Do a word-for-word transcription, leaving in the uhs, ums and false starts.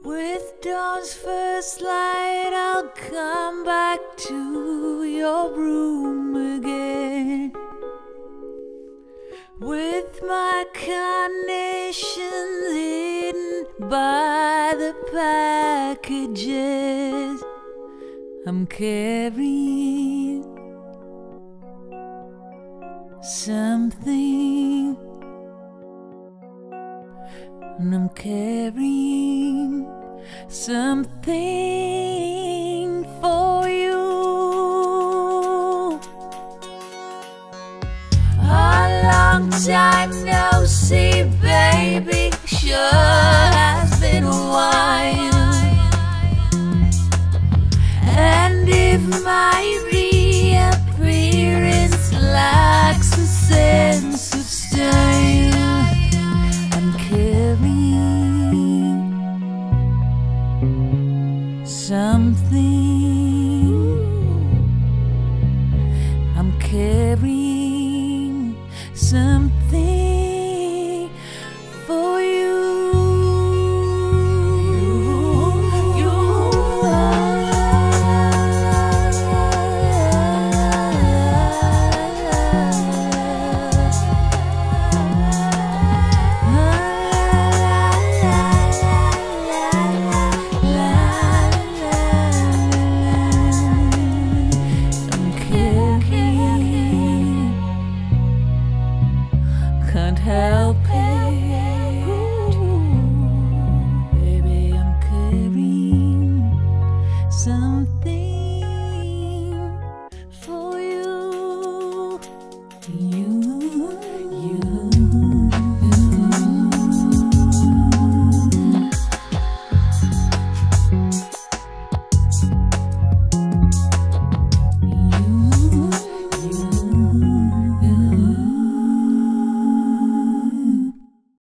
With dawn's first light, I'll come back to your room again, with my carnations hidden by the packages. I'm carrying something, and I'm carrying something for you. A long time no see, baby, sure has been a while. And if my reappearance lacks a sense of style, I'm carrying something.